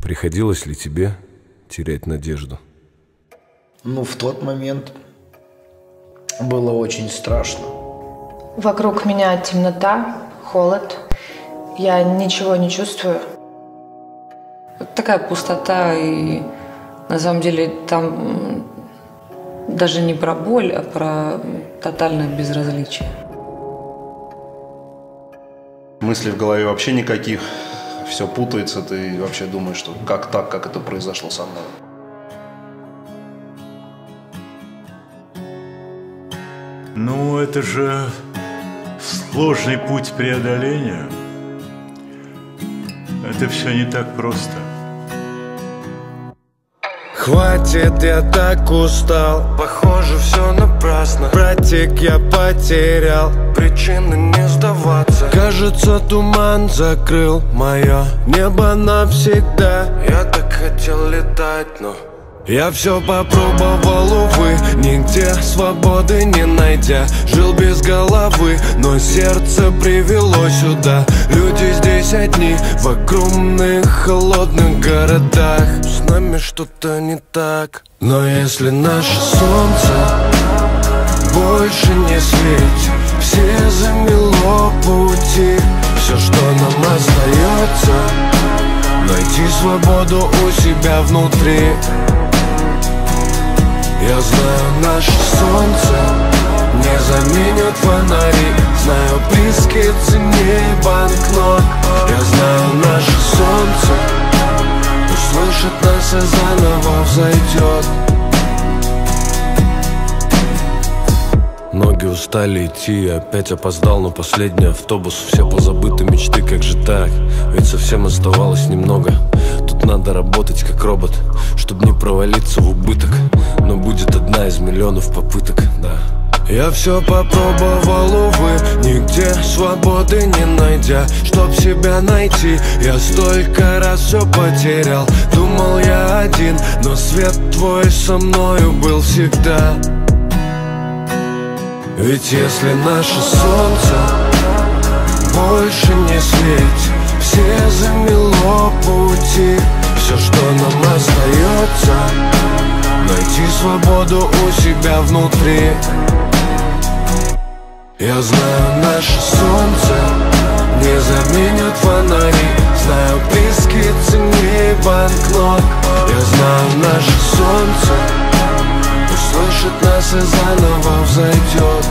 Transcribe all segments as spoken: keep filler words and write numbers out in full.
Приходилось ли тебе терять надежду? Ну, в тот момент было очень страшно. Вокруг меня темнота, холод. Я ничего не чувствую. Такая пустота, и на самом деле там даже не про боль, а про тотальное безразличие. Мыслей в голове вообще никаких, все путается, ты вообще думаешь, что как так, как это произошло со мной. Ну, это же сложный путь преодоления. Это все не так просто. Хватит, я так устал. Похоже, все напрасно. Братик, я потерял причины не сдаваться. Кажется, туман закрыл мое небо навсегда. Я так хотел летать, но я все попробовал, увы, нигде свободы не найдя. Жил без головы, но сердце привело сюда. Люди здесь одни, в огромных холодных городах. С нами что-то не так. Но если наше солнце больше не светит, все замело пути. Все, что нам остается, найти свободу у себя внутри. Я знаю, наше солнце не заменит фонари. Знаю, близкие ценнее банкнот. Я знаю, наше солнце услышит нас и заново взойдет. Ноги устали идти, опять опоздал на последний автобус. Все позабыты мечты, как же так? Ведь совсем оставалось немного. Тут надо работать как робот, чтобы не провалиться в убыток. Но будет одна из миллионов попыток, да. Я все попробовал, увы, нигде свободы не найдя. Чтоб себя найти, я столько раз все потерял. Думал я один, но свет твой со мною был всегда. Ведь если наше солнце больше не светит, все замело пути. Все, что нам остается, найти свободу у себя внутри. Я знаю, наше солнце не заменит фонари. Знаю, близкие ценнее банкнот. Я знаю, наше солнце услышит нас и заново взойдет.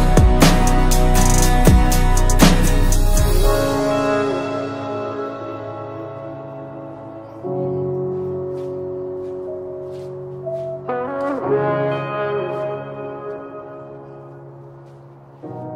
Thank you.